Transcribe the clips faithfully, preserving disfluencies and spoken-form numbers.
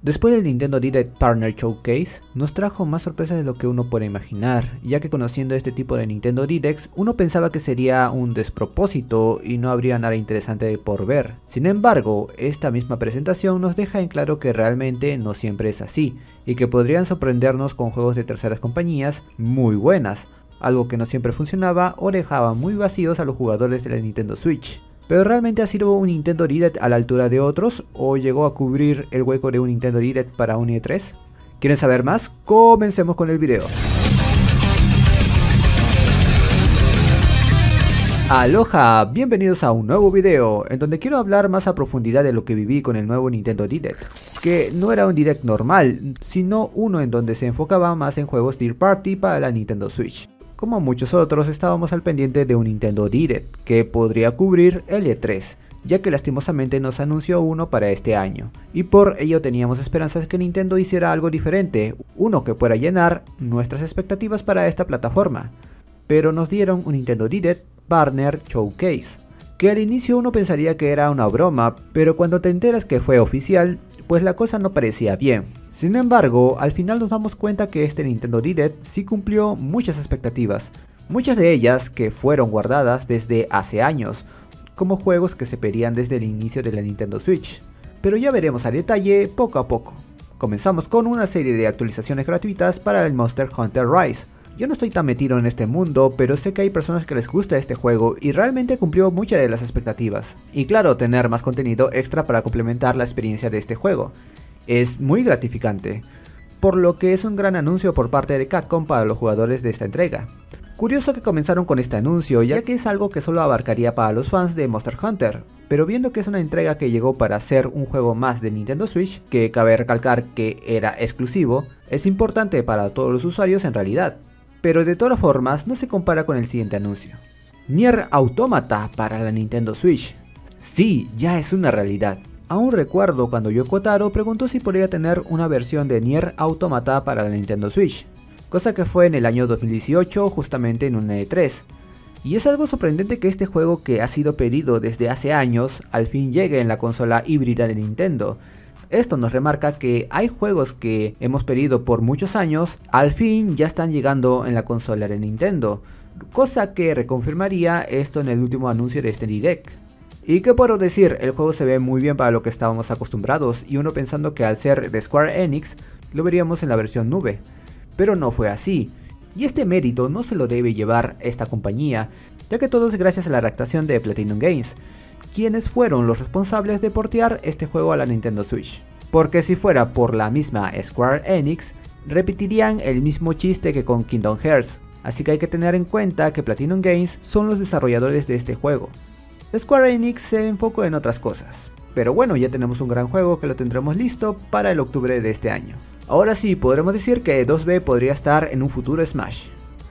Después del Nintendo Direct Partner Showcase, nos trajo más sorpresas de lo que uno puede imaginar, ya que conociendo este tipo de Nintendo Directs, uno pensaba que sería un despropósito y no habría nada interesante por ver. Sin embargo, esta misma presentación nos deja en claro que realmente no siempre es así, y que podrían sorprendernos con juegos de terceras compañías muy buenas, algo que no siempre funcionaba o dejaba muy vacíos a los jugadores de la Nintendo Switch. ¿Pero realmente ha sido un Nintendo Direct a la altura de otros o llegó a cubrir el hueco de un Nintendo Direct para un E tres? ¿Quieren saber más? Comencemos con el video. Aloha, bienvenidos a un nuevo video en donde quiero hablar más a profundidad de lo que viví con el nuevo Nintendo Direct, que no era un Direct normal, sino uno en donde se enfocaba más en juegos third party para la Nintendo Switch. Como muchos otros, estábamos al pendiente de un Nintendo Direct que podría cubrir el E tres, ya que lastimosamente nos anunció uno para este año, y por ello teníamos esperanzas que Nintendo hiciera algo diferente, uno que pueda llenar nuestras expectativas para esta plataforma. Pero nos dieron un Nintendo Direct Partner Showcase, que al inicio uno pensaría que era una broma, pero cuando te enteras que fue oficial, pues la cosa no parecía bien. Sin embargo, al final nos damos cuenta que este Nintendo Direct sí cumplió muchas expectativas, muchas de ellas que fueron guardadas desde hace años, como juegos que se pedían desde el inicio de la Nintendo Switch. Pero ya veremos a detalle poco a poco. Comenzamos con una serie de actualizaciones gratuitas para el Monster Hunter Rise. Yo no estoy tan metido en este mundo, pero sé que hay personas que les gusta este juego y realmente cumplió muchas de las expectativas. Y claro, tener más contenido extra para complementar la experiencia de este juego es muy gratificante, por lo que es un gran anuncio por parte de Capcom para los jugadores de esta entrega. Curioso que comenzaron con este anuncio, ya que es algo que solo abarcaría para los fans de Monster Hunter, pero viendo que es una entrega que llegó para ser un juego más de Nintendo Switch, que cabe recalcar que era exclusivo, es importante para todos los usuarios en realidad. Pero de todas formas no se compara con el siguiente anuncio. Nier Automata para la Nintendo Switch. Sí, ya es una realidad. Aún recuerdo cuando Yoko Taro preguntó si podría tener una versión de Nier Automata para la Nintendo Switch, cosa que fue en el año dos mil dieciocho justamente en un E tres. Y es algo sorprendente que este juego que ha sido pedido desde hace años al fin llegue en la consola híbrida de Nintendo. Esto nos remarca que hay juegos que hemos pedido por muchos años, al fin ya están llegando en la consola de Nintendo, cosa que reconfirmaría esto en el último anuncio de este Direct. Y qué puedo decir, el juego se ve muy bien para lo que estábamos acostumbrados y uno pensando que al ser de Square Enix lo veríamos en la versión nube, pero no fue así, y este mérito no se lo debe llevar esta compañía, ya que todo es gracias a la adaptación de Platinum Games, quienes fueron los responsables de portear este juego a la Nintendo Switch. Porque si fuera por la misma Square Enix, repetirían el mismo chiste que con Kingdom Hearts, así que hay que tener en cuenta que Platinum Games son los desarrolladores de este juego. Square Enix se enfocó en otras cosas, pero bueno, ya tenemos un gran juego que lo tendremos listo para el octubre de este año. Ahora sí, podremos decir que dos B podría estar en un futuro Smash.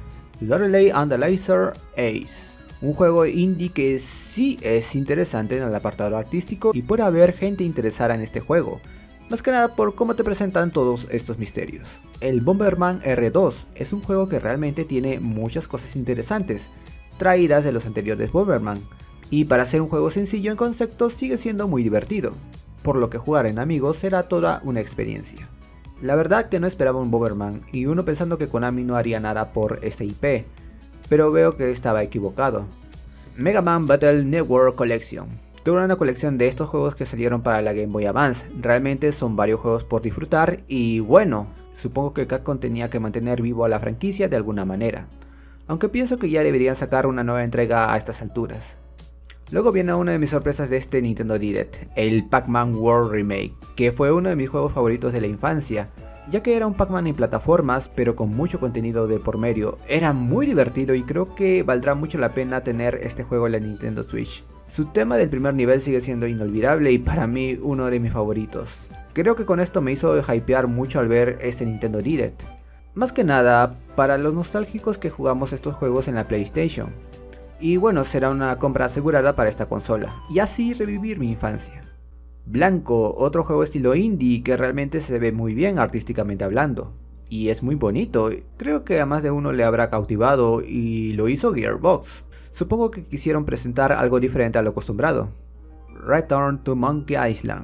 Lorelei and the Laser Ace. Un juego indie que sí es interesante en el apartado artístico y puede haber gente interesada en este juego, más que nada por cómo te presentan todos estos misterios. El Bomberman R dos es un juego que realmente tiene muchas cosas interesantes, traídas de los anteriores Bomberman, y para ser un juego sencillo en concepto sigue siendo muy divertido, por lo que jugar en amigos será toda una experiencia. La verdad que no esperaba un Bomberman y uno pensando que Konami no haría nada por este I P, pero veo que estaba equivocado. Mega Man Battle Network Collection. Toda una colección de estos juegos que salieron para la Game Boy Advance. Realmente son varios juegos por disfrutar y bueno, supongo que Capcom tenía que mantener vivo a la franquicia de alguna manera. Aunque pienso que ya deberían sacar una nueva entrega a estas alturas. Luego viene una de mis sorpresas de este Nintendo Direct, el Pac-Man World Remake, que fue uno de mis juegos favoritos de la infancia, ya que era un Pac-Man en plataformas pero con mucho contenido de por medio. Era muy divertido y creo que valdrá mucho la pena tener este juego en la Nintendo Switch. Su tema del primer nivel sigue siendo inolvidable y para mí uno de mis favoritos. Creo que con esto me hizo hypear mucho al ver este Nintendo Direct. Más que nada para los nostálgicos que jugamos estos juegos en la PlayStation. Y bueno, será una compra asegurada para esta consola, y así revivir mi infancia. Blanco, otro juego estilo indie que realmente se ve muy bien artísticamente hablando. Y es muy bonito, creo que a más de uno le habrá cautivado y lo hizo Gearbox. Supongo que quisieron presentar algo diferente a lo acostumbrado. Return to Monkey Island.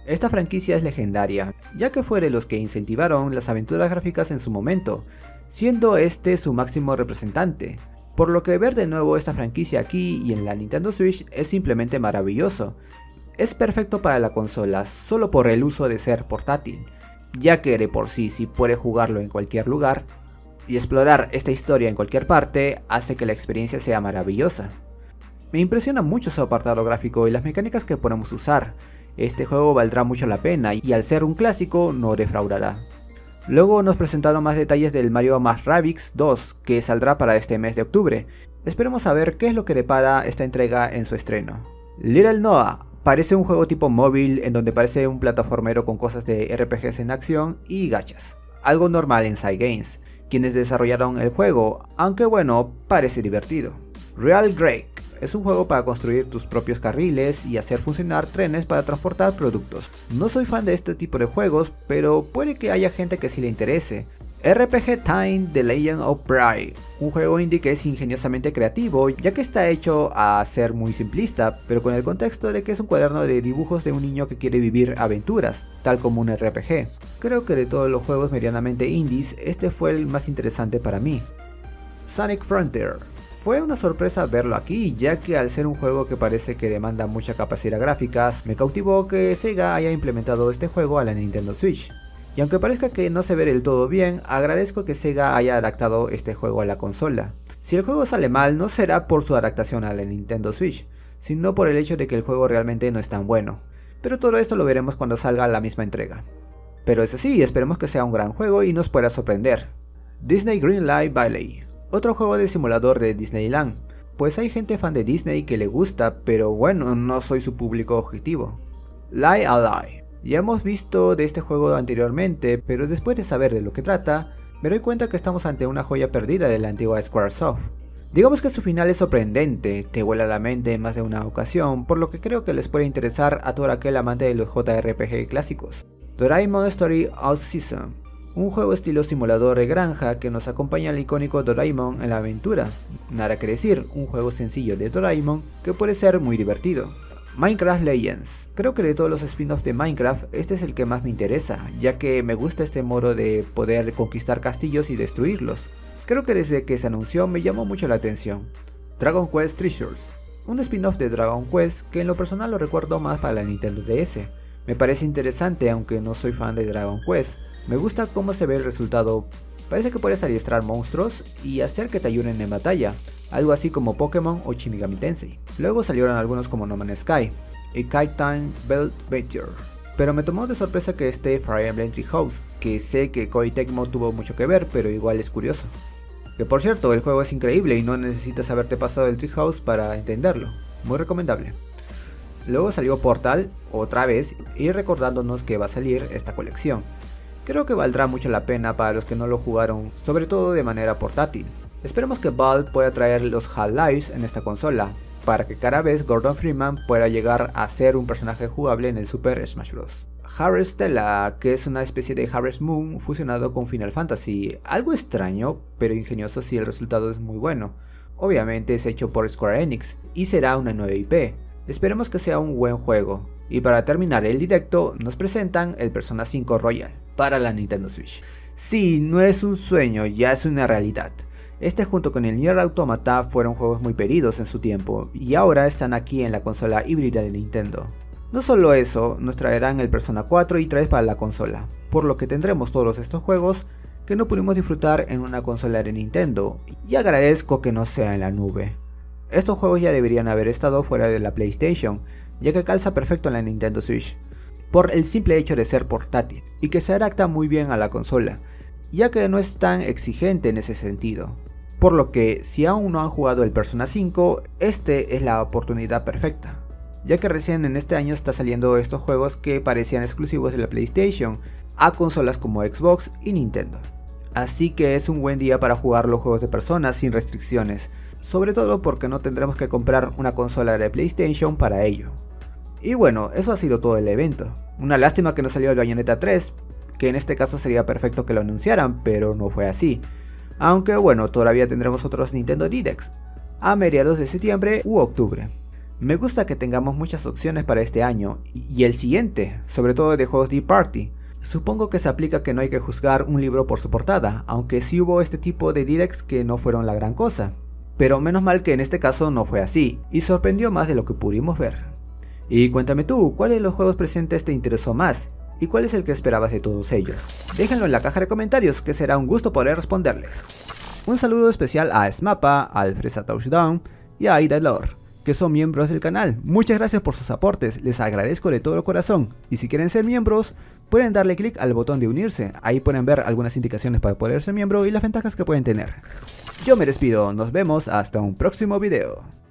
Esta franquicia es legendaria, ya que fue de los que incentivaron las aventuras gráficas en su momento, siendo este su máximo representante, por lo que ver de nuevo esta franquicia aquí y en la Nintendo Switch es simplemente maravilloso. Es perfecto para la consola solo por el uso de ser portátil, ya que de por sí si puede jugarlo en cualquier lugar y explorar esta historia en cualquier parte hace que la experiencia sea maravillosa. Me impresiona mucho su apartado gráfico y las mecánicas que podemos usar. Este juego valdrá mucho la pena y al ser un clásico no defraudará. Luego nos presentaron más detalles del Mario más Rabbids dos que saldrá para este mes de octubre. Esperemos saber qué es lo que depara esta entrega en su estreno. Little Noah parece un juego tipo móvil en donde parece un plataformero con cosas de R P Gs en acción y gachas. Algo normal en Cygames, quienes desarrollaron el juego, aunque bueno, parece divertido. Real Greg es un juego para construir tus propios carriles y hacer funcionar trenes para transportar productos. No soy fan de este tipo de juegos, pero puede que haya gente que sí le interese. R P G Time The Legend of Bride, un juego indie que es ingeniosamente creativo, ya que está hecho a ser muy simplista, pero con el contexto de que es un cuaderno de dibujos de un niño que quiere vivir aventuras, tal como un R P G. Creo que de todos los juegos medianamente indies, este fue el más interesante para mí. Sonic Frontier. Fue una sorpresa verlo aquí, ya que al ser un juego que parece que demanda mucha capacidad gráfica, me cautivó que Sega haya implementado este juego a la Nintendo Switch. Y aunque parezca que no se ve del todo bien, agradezco que Sega haya adaptado este juego a la consola. Si el juego sale mal, no será por su adaptación a la Nintendo Switch, sino por el hecho de que el juego realmente no es tan bueno. Pero todo esto lo veremos cuando salga la misma entrega. Pero eso sí, esperemos que sea un gran juego y nos pueda sorprender. Disney Dreamlight Valley. Otro juego de simulador de Disneyland, pues hay gente fan de Disney que le gusta, pero bueno, no soy su público objetivo. Lie Ally. Ya hemos visto de este juego anteriormente, pero después de saber de lo que trata, me doy cuenta que estamos ante una joya perdida de la antigua Squaresoft. Digamos que su final es sorprendente, te vuela la mente en más de una ocasión, por lo que creo que les puede interesar a todo aquel amante de los J R P G clásicos. Doraemon Story Out Season. Un juego estilo simulador de granja que nos acompaña al icónico Doraemon en la aventura. Nada que decir, un juego sencillo de Doraemon que puede ser muy divertido. Minecraft Legends. Creo que de todos los spin-offs de Minecraft, este es el que más me interesa, ya que me gusta este modo de poder conquistar castillos y destruirlos. Creo que desde que se anunció me llamó mucho la atención. Dragon Quest Treasures. Un spin-off de Dragon Quest que en lo personal lo recuerdo más para la Nintendo D S. Me parece interesante aunque no soy fan de Dragon Quest. Me gusta cómo se ve el resultado, parece que puedes adiestrar monstruos y hacer que te ayuden en batalla, algo así como Pokémon o Shin Megami Tensei. Luego salieron algunos como No Man's Sky y Kite Time Belt Venture, pero me tomó de sorpresa que esté Fire Emblem Three Houses, que sé que Koei Tecmo tuvo mucho que ver, pero igual es curioso. Que por cierto, el juego es increíble y no necesitas haberte pasado el Three Houses para entenderlo, muy recomendable. Luego salió Portal, otra vez, y recordándonos que va a salir esta colección. Creo que valdrá mucho la pena para los que no lo jugaron, sobre todo de manera portátil. Esperemos que Valve pueda traer los Half-Lives en esta consola, para que cada vez Gordon Freeman pueda llegar a ser un personaje jugable en el Super Smash Bros. Harvest Stella, que es una especie de Harvest Moon fusionado con Final Fantasy, algo extraño, pero ingenioso si el resultado es muy bueno. Obviamente es hecho por Square Enix, y será una nueva I P. Esperemos que sea un buen juego. Y para terminar el directo, nos presentan el Persona cinco Royal para la Nintendo Switch. Sí, no es un sueño, ya es una realidad. Este junto con el Nier Automata fueron juegos muy pedidos en su tiempo, y ahora están aquí en la consola híbrida de Nintendo. No solo eso, nos traerán el Persona cuatro y tres para la consola, por lo que tendremos todos estos juegos que no pudimos disfrutar en una consola de Nintendo, y agradezco que no sea en la nube. Estos juegos ya deberían haber estado fuera de la PlayStation, ya que calza perfecto en la Nintendo Switch, por el simple hecho de ser portátil, y que se adapta muy bien a la consola, ya que no es tan exigente en ese sentido. Por lo que, si aún no han jugado el Persona cinco, este es la oportunidad perfecta, ya que recién en este año está saliendo estos juegos que parecían exclusivos de la PlayStation, a consolas como Xbox y Nintendo. Así que es un buen día para jugar los juegos de Persona sin restricciones, sobre todo porque no tendremos que comprar una consola de PlayStation para ello. Y bueno, eso ha sido todo el evento. Una lástima que no salió el Bayonetta tres, que en este caso sería perfecto que lo anunciaran, pero no fue así. Aunque bueno, todavía tendremos otros Nintendo Directs, a mediados de septiembre u octubre. Me gusta que tengamos muchas opciones para este año y el siguiente, sobre todo de juegos de party. Supongo que se aplica que no hay que juzgar un libro por su portada, aunque sí hubo este tipo de directs que no fueron la gran cosa. Pero menos mal que en este caso no fue así, y sorprendió más de lo que pudimos ver. Y cuéntame tú, ¿cuál de los juegos presentes te interesó más? ¿Y cuál es el que esperabas de todos ellos? Déjenlo en la caja de comentarios, que será un gusto poder responderles. Un saludo especial a Smapa, a Alfresa Touchdown y a Aida Lore, que son miembros del canal. Muchas gracias por sus aportes, les agradezco de todo corazón. Y si quieren ser miembros, pueden darle clic al botón de unirse. Ahí pueden ver algunas indicaciones para poder ser miembro y las ventajas que pueden tener. Yo me despido, nos vemos hasta un próximo video.